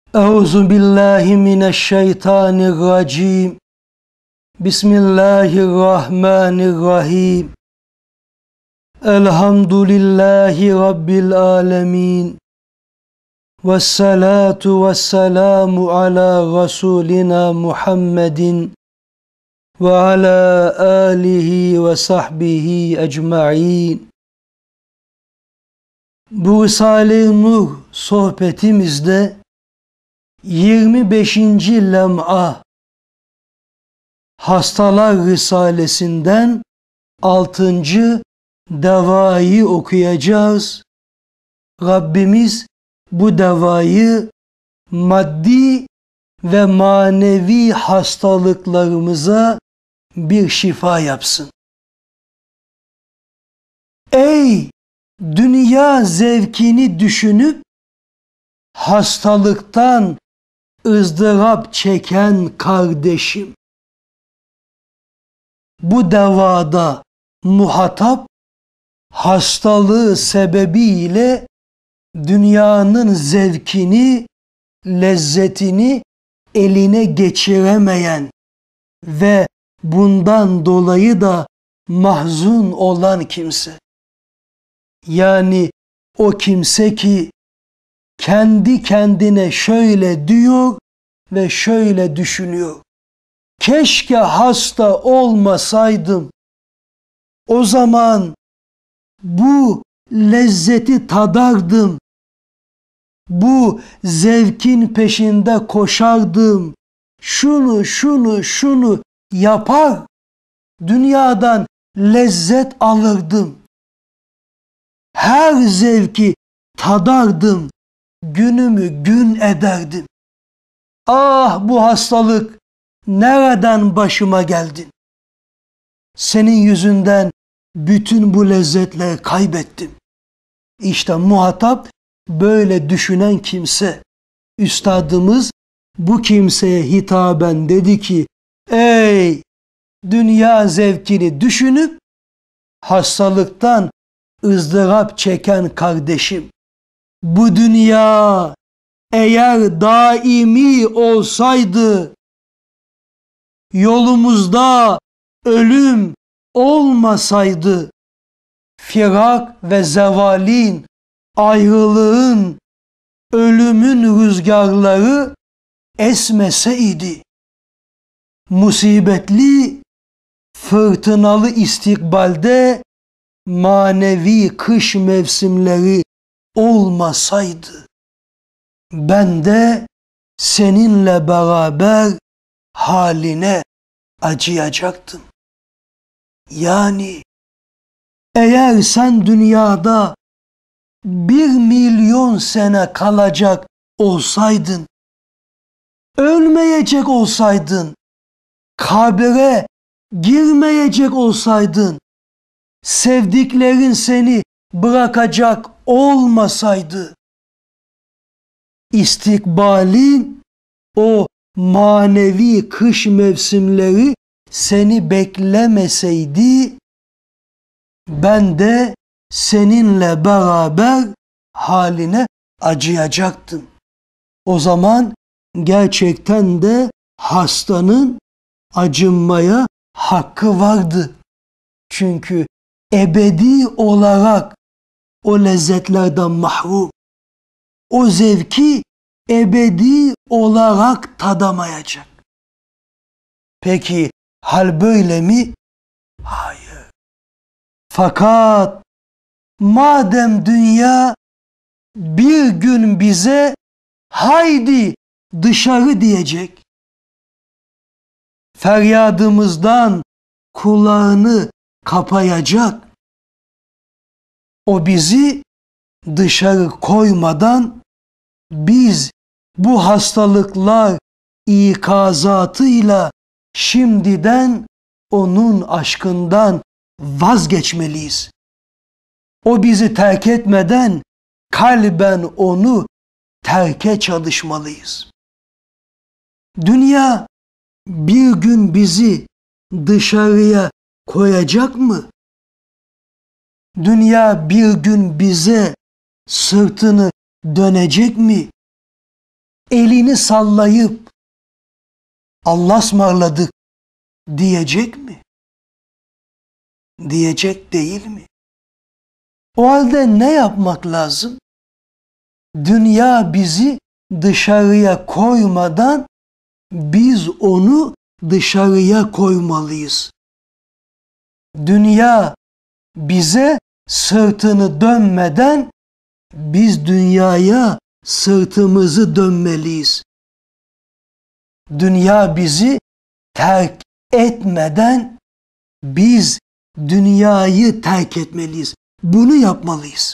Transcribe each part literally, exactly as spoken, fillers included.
Euzu billahi mineşşeytanirracim. Bismillahirrahmanirrahim. Elhamdülillahi Rabbil alemin. Vessalatu vesselamu ala Resulina Muhammedin ve ala alihi ve sahbihi ecma'in. Bu Risale-i Nur sohbetimizde yirmi beşinci lem'a Hastalar Risalesinden altıncı devayı okuyacağız. Rabbimiz bu devayı maddi ve manevi hastalıklarımıza bir şifa yapsın. Ey dünya zevkini düşünüp hastalıktan ızdırap çeken kardeşim, bu devada muhatap hastalığı sebebiyle dünyanın zevkini, lezzetini eline geçiremeyen ve bundan dolayı da mahzun olan kimse. Yani o kimse ki kendi kendine şöyle diyor ve şöyle düşünüyor: keşke hasta olmasaydım. O zaman bu lezzeti tadardım. Bu zevkin peşinde koşardım. Şunu, şunu, şunu yapar, dünyadan lezzet alırdım. Her zevki tadardım, günümü gün ederdim. Ah, bu hastalık nereden başıma geldin? Senin yüzünden bütün bu lezzetleri kaybettim. İşte muhatap böyle düşünen kimse. Üstadımız bu kimseye hitaben dedi ki: ey dünya zevkini düşünüp hastalıktan ızdırap çeken kardeşim, bu dünya eğer daimi olsaydı, yolumuzda ölüm olmasaydı, firak ve zevalin, ayrılığın, ölümün rüzgarları esmeseydi, musibetli, fırtınalı istikbalde manevi kış mevsimleri olmasaydı, ben de seninle beraber haline acıyacaktım. Yani eğer sen dünyada bir milyon sene kalacak olsaydın, ölmeyecek olsaydın, kabre girmeyecek olsaydın, sevdiklerin seni bırakacak olmasaydı, istikbalin o manevi kış mevsimleri seni beklemeseydi, ben de seninle beraber haline acıyacaktım. O zaman gerçekten de hastanın acınmaya hakkı vardı. Çünkü ebedi olarak o lezzetlerden mahrum, o zevki ebedi olarak tadamayacak. Peki hal böyle mi? Hayır. Fakat madem dünya bir gün bize haydi dışarı diyecek, feryadımızdan kulağını kapayacak, o bizi dışarı koymadan biz bu hastalıklar ikazatıyla şimdiden onun aşkından vazgeçmeliyiz. O bizi terk etmeden kalben onu terke çalışmalıyız. Dünya bir gün bizi dışarıya koyacak mı? Dünya bir gün bize sırtını dönecek mi? elini sallayıp Allah'a ısmarladık diyecek mi? Diyecek değil mi? O halde ne yapmak lazım? Dünya bizi dışarıya koymadan biz onu dışarıya koymalıyız. Dünya bize sırtını dönmeden biz dünyaya sırtımızı dönmeliyiz. Dünya bizi terk etmeden biz dünyayı terk etmeliyiz. Bunu yapmalıyız.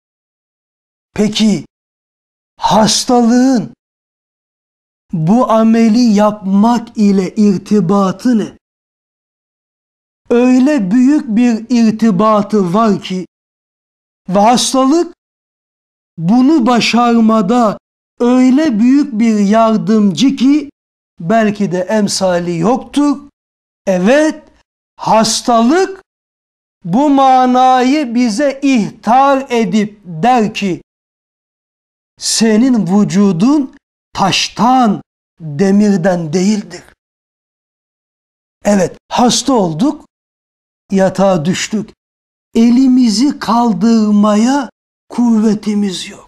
Peki hastalığın bu ameli yapmak ile irtibatı ne? Öyle büyük bir irtibatı var ki ve hastalık bunu başarmada öyle büyük bir yardımcı ki belki de emsali yoktur. Evet, hastalık bu manayı bize ihtar edip der ki senin vücudun taştan, demirden değildir. Evet, hasta olduk, yatağa düştük. Elimizi kaldırmaya kuvvetimiz yok.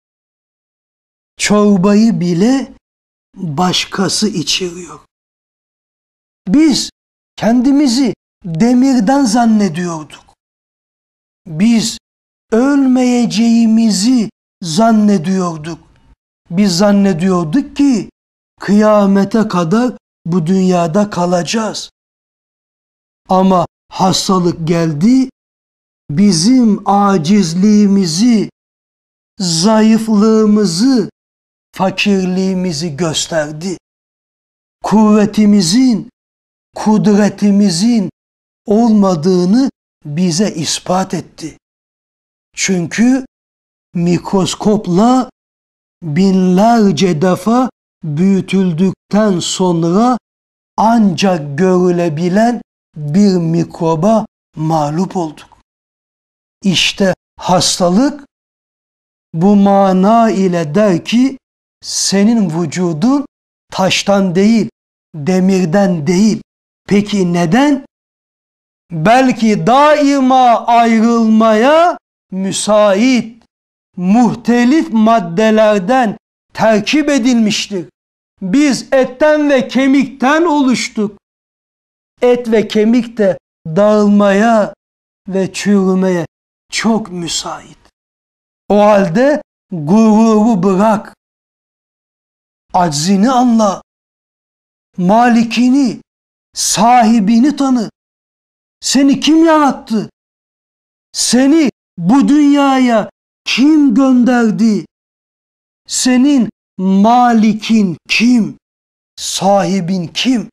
Çorbayı bile başkası içiriyor. Biz kendimizi demirden zannediyorduk. Biz ölmeyeceğimizi zannediyorduk. Biz zannediyorduk ki kıyamete kadar bu dünyada kalacağız. Ama hastalık geldi, bizim acizliğimizi, zayıflığımızı, fakirliğimizi gösterdi. Kuvvetimizin, kudretimizin olmadığını bize ispat etti. Çünkü mikroskopla binlerce defa büyütüldükten sonra ancak görülebilen bir mikroba mağlup olduk. İşte hastalık bu mana ile der ki senin vücudun taştan değil, demirden değil. Peki neden? Belki daima ayrılmaya müsait, muhtelif maddelerden terkip edilmiştir. Biz etten ve kemikten oluştuk. Et ve kemik de dağılmaya ve çürümeye çok müsait. O halde gururu bırak. Aczini anla. Malikini, sahibini tanı. Seni kim yarattı? Seni bu dünyaya kim gönderdi? Senin malikin kim? Sahibin kim?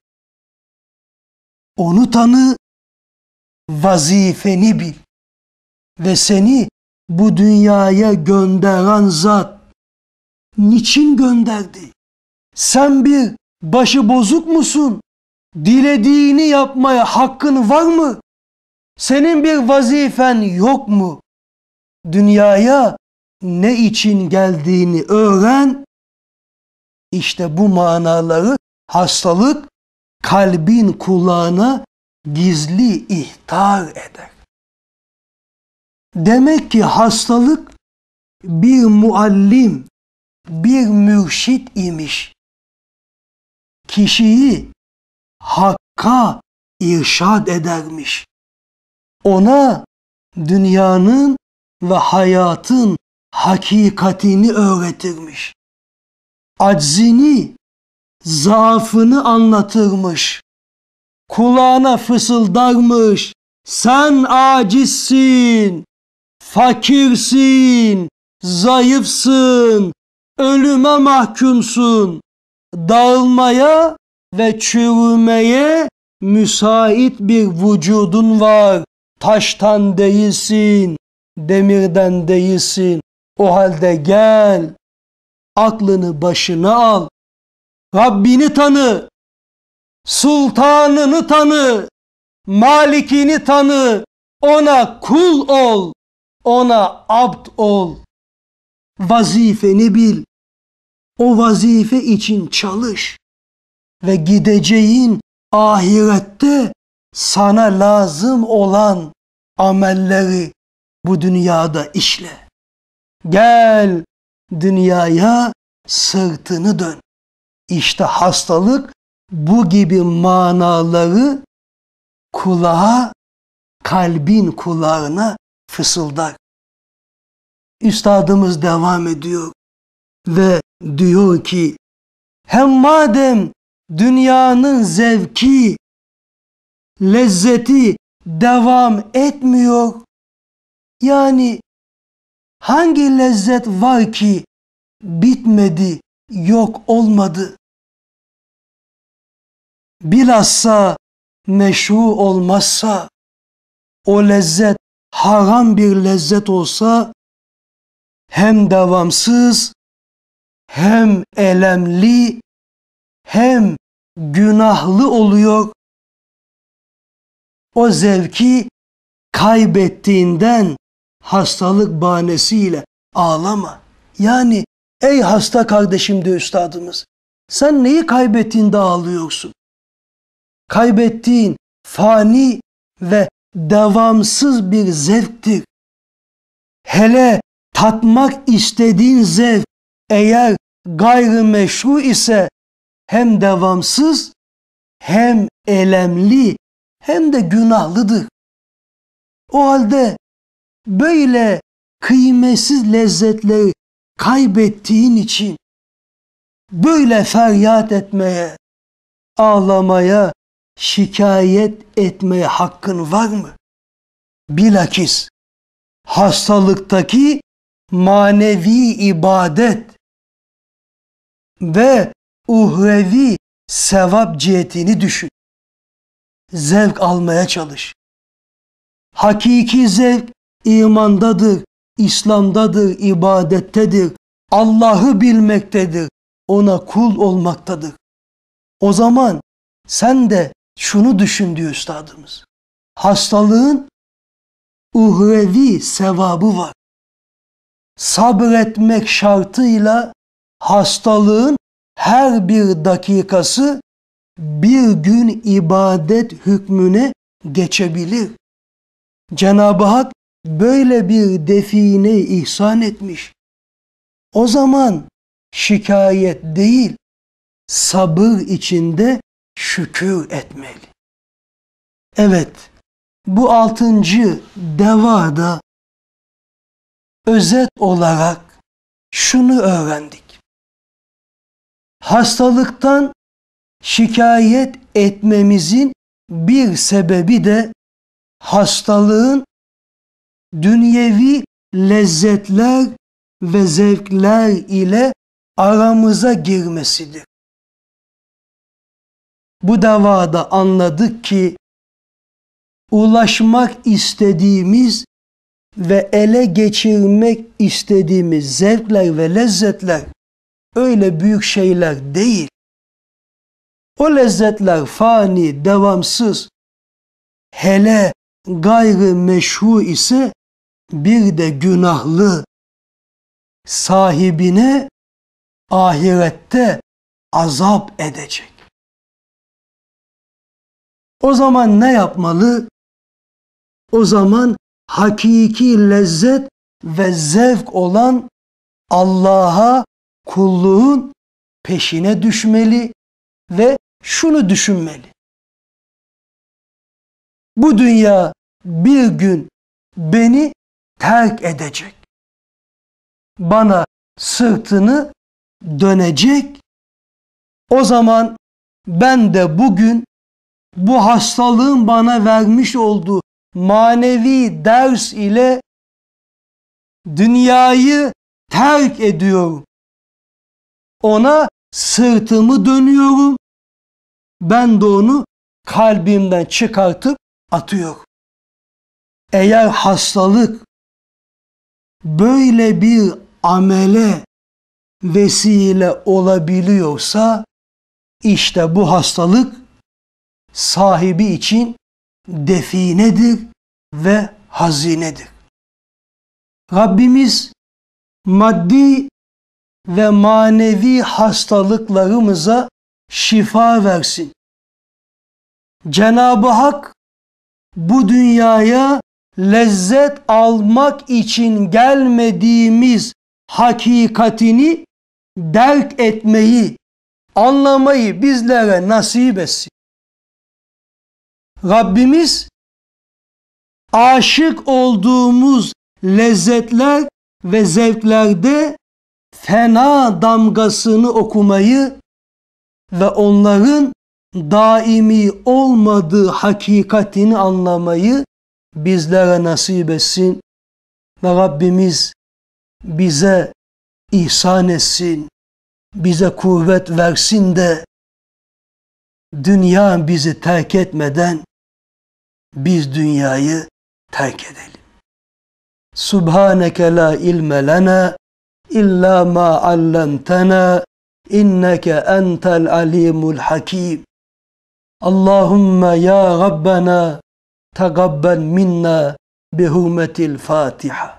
Onu tanı, vazifeni bil. Ve seni bu dünyaya gönderen zat niçin gönderdi? Sen bir başı bozuk musun? Dilediğini yapmaya hakkın var mı? Senin bir vazifen yok mu? Dünyaya ne için geldiğini öğren. İşte bu manaları hastalık kalbin kulağına gizli ihtar eder. Demek ki hastalık bir muallim, bir mürşit imiş. Kişiyi hakka irşad edermiş. Ona dünyanın ve hayatın hakikatini öğretirmiş. Aczini, zaafını anlatırmış. Kulağına fısıldarmış. Sen acizsin, fakirsin, zayıfsın, ölüme mahkumsun. Dağılmaya ve çürümeye müsait bir vücudun var. Taştan değilsin, demirden değilsin. O halde gel, aklını başına al. Rabbini tanı, sultanını tanı, malikini tanı. Ona kul ol, ona abd ol. Vazifeni bil. o vazife için çalış ve gideceğin ahirette sana lazım olan amelleri bu dünyada işle. Gel dünyaya sırtını dön. İşte hastalık bu gibi manaları kulağa, kalbin kulağına fısıldar. Üstadımız devam ediyor ve diyor ki, hem madem dünyanın zevki, lezzeti devam etmiyor, yani hangi lezzet var ki bitmedi, yok olmadı? Bilhassa meşru olmazsa, o lezzet haram bir lezzet olsa, hem devamsız, hem elemli, hem günahlı oluyor. O zevki kaybettiğinden hastalık bahanesiyle ağlama. Yani ey hasta kardeşim diyor üstadımız, sen neyi kaybettiğinde ağlıyorsun? Kaybettiğin fani ve devamsız bir zevktir. Hele tatmak istediğin zevk eğer gayrimeşru ise hem devamsız, hem elemli, hem de günahlıdır. O halde böyle kıymetsiz lezzetleri kaybettiğin için böyle feryat etmeye, ağlamaya, şikayet etmeye hakkın var mı? Bilakis hastalıktaki manevi ibadet ve uhrevi sevap cihetini düşün. Zevk almaya çalış. Hakiki zevk imandadır, İslam'dadır, ibadettedir, Allah'ı bilmektedir, ona kul olmaktadır. O zaman sen de şunu düşün diyor üstadımız. Hastalığın uhrevi sevabı var. Sabretmek şartıyla hastalığın her bir dakikası bir gün ibadet hükmüne geçebilir. Cenab-ı Hak böyle bir define ihsan etmiş. O zaman şikayet değil, sabır içinde şükür etmeli. Evet, bu altıncı devada özet olarak şunu öğrendik. Hastalıktan şikayet etmemizin bir sebebi de hastalığın dünyevi lezzetler ve zevkler ile aramıza girmesidir. Bu davada anladık ki ulaşmak istediğimiz ve ele geçirmek istediğimiz zevkler ve lezzetler öyle büyük şeyler değil. O lezzetler fani, devamsız, hele gayrı meşru ise bir de günahlı, sahibine ahirette azap edecek. O zaman ne yapmalı? O zaman hakiki lezzet ve zevk olan Allah'a kulluğun peşine düşmeli ve şunu düşünmeli. Bu dünya bir gün beni terk edecek. Bana sırtını dönecek. O zaman ben de bugün bu hastalığın bana vermiş olduğu manevi ders ile dünyayı terk ediyorum. Ona sırtımı dönüyorum. Ben de onu kalbimden çıkartıp atıyorum. Eğer hastalık böyle bir amele vesile olabiliyorsa, işte bu hastalık sahibi için definedir ve hazinedir. Rabbimiz maddi ve manevi hastalıklarımıza şifa versin. Cenab-ı Hak bu dünyaya lezzet almak için gelmediğimiz hakikatini derk etmeyi, anlamayı bizlere nasip etsin. Rabbimiz aşık olduğumuz lezzetler ve zevklerde fena damgasını okumayı ve onların daimi olmadığı hakikatini anlamayı bizlere nasip etsin ve Rabbimiz bize ihsan etsin, bize kuvvet versin de dünya bizi terk etmeden biz dünyayı terk edelim. Subhaneke la ilme lena illa ma allamtana inneke entel alimul hakim. Allahümme ya Rabbena tegabbel minna bi hurmetil Fatiha.